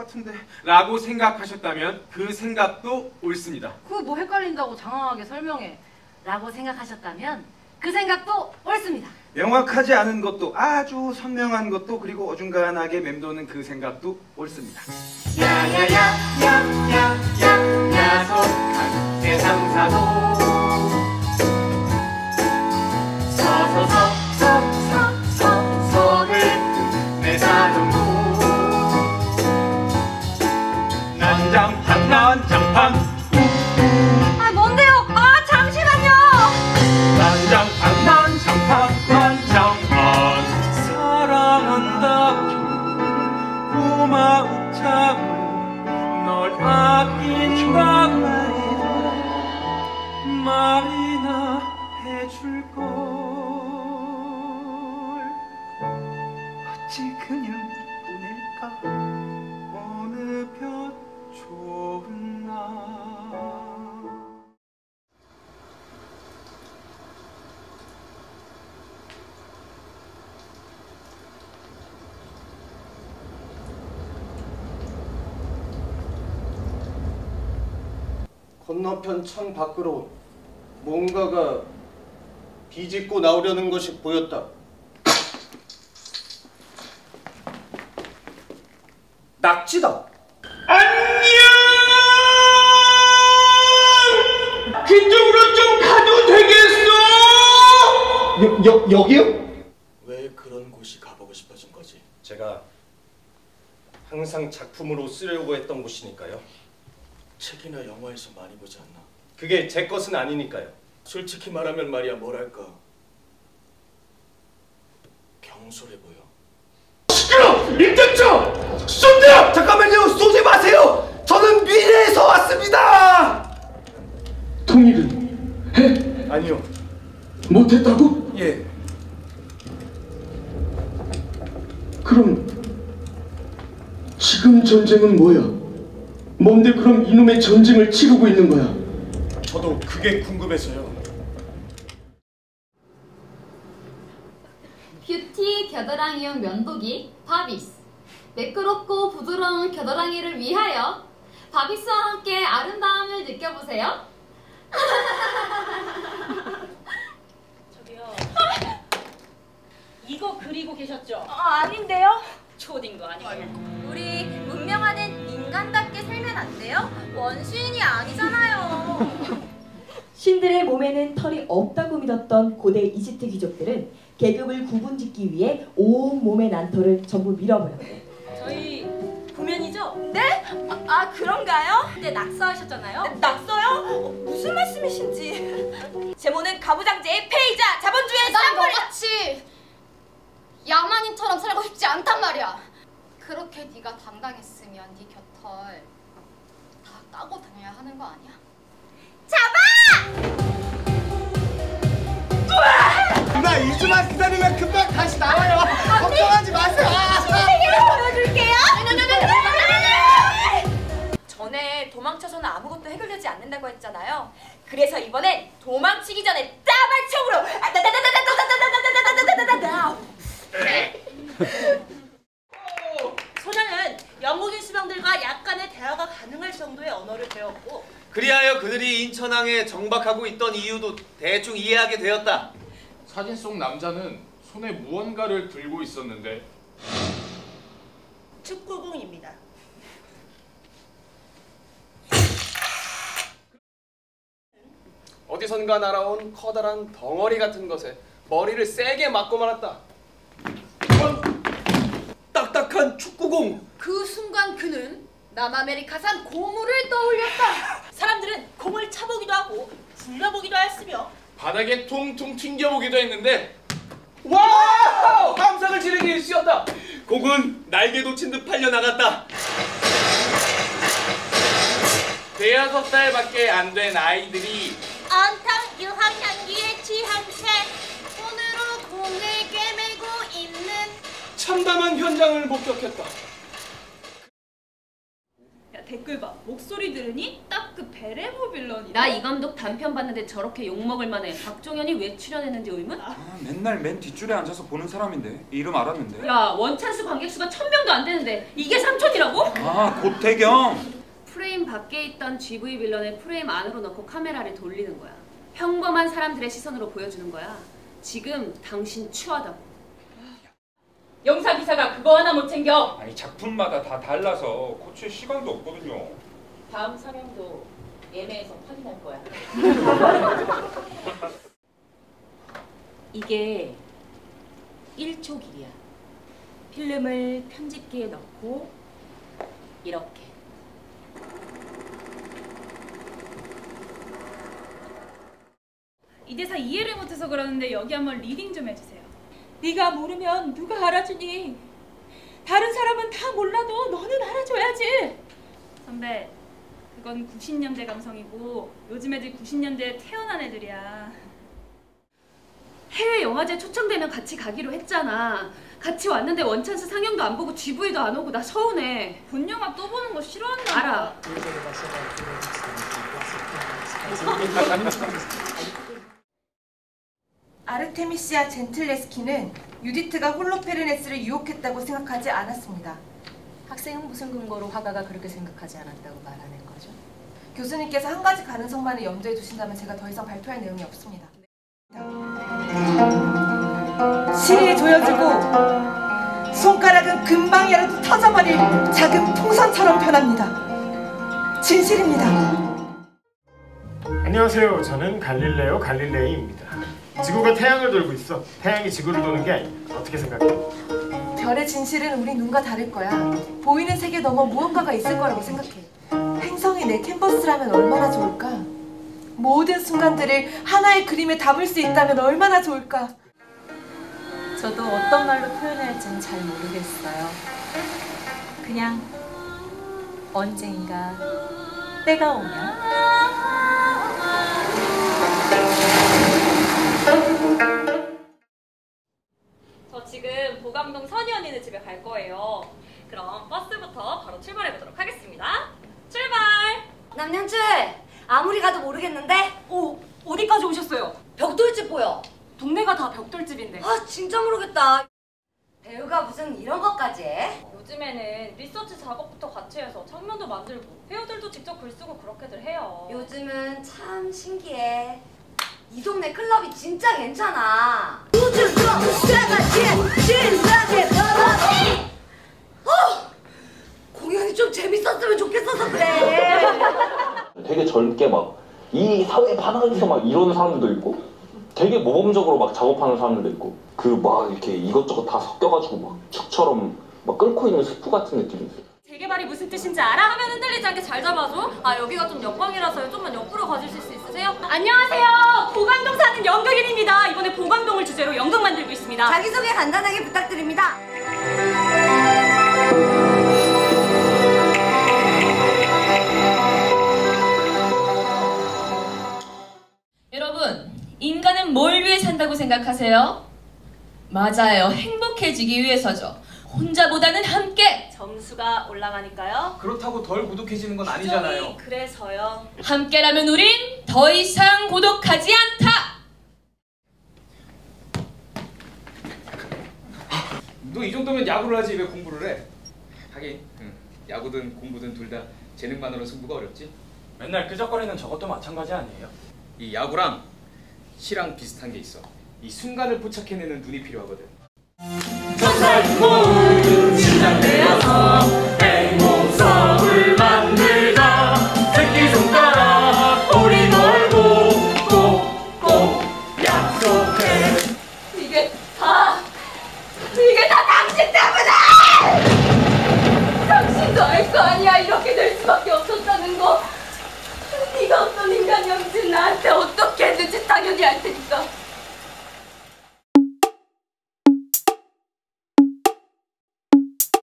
같은데 라고 생각하셨다면 그 생각도 옳습니다. 그거 뭐 헷갈린다고 장황하게 설명해. 라고 생각하셨다면 그 생각도 옳습니다. 명확하지 않은 것도 아주 선명한 것도 그리고 어중간하게 맴도는 그 생각도 옳습니다. 야야야야야야 야속한 세상사도 서서서서서서를 내 사정도 난장판 난장판 아 뭔데요? 아 잠시만요. 난장판 난장판 난장판 사랑한다 고마우다 널 아낀다 말이나 해줄걸 어찌 그냥 보낼까 어느 볕 좋은 날 건너편 창 밖으로 뭔가가 비집고 나오려는 것이 보였다. 낙지다. 안녕! 그쪽으로 좀 가도 되겠어? 여기요? 왜 그런 곳이 가보고 싶어진 거지? 제가 항상 작품으로 쓰려고 했던 곳이니까요. 책이나 영화에서 많이 보지 않나? 그게 제 것은 아니니까요. 솔직히 말하면 말이야 뭐랄까 경솔해 보여. 시끄러! 임대차! 쏜다! 잠깐만요! 쏘지 마세요! 저는 미래에서 왔습니다! 통일은 해? 아니요. 못했다고? 예. 그럼 지금 전쟁은 뭐야? 뭔데 그럼 이놈의 전쟁을 치르고 있는 거야? 저도 그게 궁금해서요. 뷰티 겨드랑이용 면도기 바비스. 매끄럽고 부드러운 겨드랑이를 위하여 바비스와 함께 아름다움을 느껴보세요. 저기요. 이거 그리고 계셨죠? 아닌데요? 초딩 거 아니에요? 우리 문명하는 인간답게 살면 안 돼요? 원시인이 아니잖아요. 신들의 몸에는 털이 없다고 믿었던 고대 이집트 귀족들은 계급을 구분짓기 위해 온 몸의 난털을 전부 밀어버렸대. 저희 구면이죠? 네? 아 그런가요? 그때 낙서하셨잖아요. 낙서요? 무슨 말씀이신지. 제모는 가부장제의 폐이자 자본주의의 난 쌍머리. 너같이 야만인처럼 살고 싶지 않단 말이야. 그렇게 네가 당당했으면 네 곁털 다 까고 다녀야 하는 거 아니야? 잡아! 나 2주만 기다리면 금방 다시 나와요. 걱정하지 마세요. 세계를 보여줄게요. 전에 도망쳐서는 아무것도 해결되지 않는다고 했잖아요. 그래서 이번엔 도망치기 전에 따발총으로 소녀는 영국인 수병들과 약간의 대화가 가능할 정도의 언어를 배웠고 그리하여 그들이 인천항에 정박하고 있던 이유도 대충 이해하게 되었다. 사진 속 남자는 손에 무언가를 들고 있었는데 축구공입니다. 어디선가 날아온 커다란 덩어리 같은 것에 머리를 세게 맞고 말았다. 딱딱한 축구공! 그 순간 그는 남아메리카산 고무를 떠올렸다. 사람들은 공을 차보기도 하고 굴려보기도 했으며 바닥에 퉁퉁 튕겨보기도 했는데 와우! 함상을 지르는 일쑤였다. 공은 날개 놓친 듯 팔려나갔다. 대여섯 살밖에 안 된 아이들이 온통 유황향기에 취한 채 손으로 공을 꿰매고 있는 참담한 현장을 목격했다. 댓글 봐. 목소리 들으니 딱 그 베레모 빌런이다. 나 이 감독 단편 봤는데 저렇게 욕먹을 만해. 박종현이 왜 출연했는지 의문? 맨날 맨 뒷줄에 앉아서 보는 사람인데 이름 알았는데. 야, 원찬스 관객수가 1000명도 안 되는데 이게 3000이라고? 아, 고태경. 프레임 밖에 있던 GV 빌런을 프레임 안으로 넣고 카메라를 돌리는 거야. 평범한 사람들의 시선으로 보여주는 거야. 지금 당신 추하다고. 영사 기사가 그거 하나 못 챙겨. 아니 작품마다 다 달라서 고칠 시간도 없거든요. 다음 상영도 예매해서 확인할 거야. 이게 1초 길이야. 필름을 편집기에 넣고 이렇게. 이 대사 이해를 못해서 그러는데 여기 한번 리딩 좀 해주세요. 네가 모르면 누가 알아주니? 다른 사람은 다 몰라도 너는 알아줘야지. 선배, 그건 90년대 감성이고 요즘 애들 90년대에 태어난 애들이야. 해외 영화제 초청되면 같이 가기로 했잖아. 같이 왔는데 원찬스 상영도 안 보고 GV도 안 오고 나 서운해. 본 영화 또 보는 거 싫어한다. 알아. 아르테미시아 젠틀레스키는 유디트가 홀로페르네스를 유혹했다고 생각하지 않았습니다. 학생은 무슨 근거로 화가가 그렇게 생각하지 않았다고 말하는 거죠? 교수님께서 한 가지 가능성만을 염두에 두신다면 제가 더 이상 발표할 내용이 없습니다. 실이 조여지고 손가락은 금방이라도 터져버릴 작은 풍선처럼 변합니다. 진실입니다. 안녕하세요. 저는 갈릴레오 갈릴레이입니다. 지구가 태양을 돌고 있어. 태양이 지구를 도는 게 아니야. 어떻게 생각해? 별의 진실은 우리 눈과 다를 거야. 보이는 세계 넘어 무언가가 있을 거라고 생각해. 행성이 내 캔버스라면 얼마나 좋을까? 모든 순간들을 하나의 그림에 담을 수 있다면 얼마나 좋을까? 저도 어떤 말로 표현해야 할지는 잘 모르겠어요. 그냥 언젠가 때가 오면 저 지금 보감동 선희 언니네 집에 갈 거예요. 그럼 버스부터 바로 출발해 보도록 하겠습니다. 출발! 남양주 아무리 가도 모르겠는데? 어디까지 오셨어요? 벽돌집 보여. 동네가 다 벽돌집인데. 아 진짜 모르겠다. 배우가 무슨 이런 것까지 해? 요즘에는 리서치 작업부터 같이 해서 장면도 만들고 배우들도 직접 글 쓰고 그렇게들 해요. 요즘은 참 신기해. 이 동네 클럽이 진짜 괜찮아. 공연이 좀 재밌었으면 좋겠어서 그래. 되게 젊게 막 이 사회에 반항해서 막 이러는 사람들도 있고 되게 모범적으로 막 작업하는 사람들도 있고 그 막 이렇게 이것저것 다 섞여가지고 막 축처럼 막 끓고 있는 스프 같은 느낌이 있어요. 재개발이 무슨 뜻인지 알아? 화면 흔들리지 않게 잘 잡아줘. 아 여기가 좀 옆방이라서요. 좀만 옆으로 가주실 수 있으세요? 안녕하세요. 보감동 사는 연극인입니다. 이번에 보감동을 주제로 연극 만들고 있습니다. 자기소개 간단하게 부탁드립니다. 여러분, 인간은 뭘 위해 산다고 생각하세요? 맞아요. 행복해지기 위해서죠. 혼자보다는 함께! 점수가 올라가니까요. 그렇다고 덜 고독해지는 건 아니잖아요. 그래서요. 함께라면 우린 더 이상 고독하지 않다! 너 이 정도면 야구를 하지 왜 공부를 해? 하긴 야구든 공부든 둘 다 재능만으로 승부가 어렵지. 맨날 끄적거리는 저것도 마찬가지 아니에요? 이 야구랑 시랑 비슷한 게 있어. 이 순간을 포착해내는 눈이 필요하거든. 시작되어서 행복성을 만들자. 새끼손가락 꼬리 걸고 꼭꼭 약속해. 이게 다 당신 때문에! 당신도 알 거 아니야. 이렇게 될 수밖에 없었다는 거. 네가 어떤 인간이었는지 나한테 어떻게 했는지 당연히 알 테니까.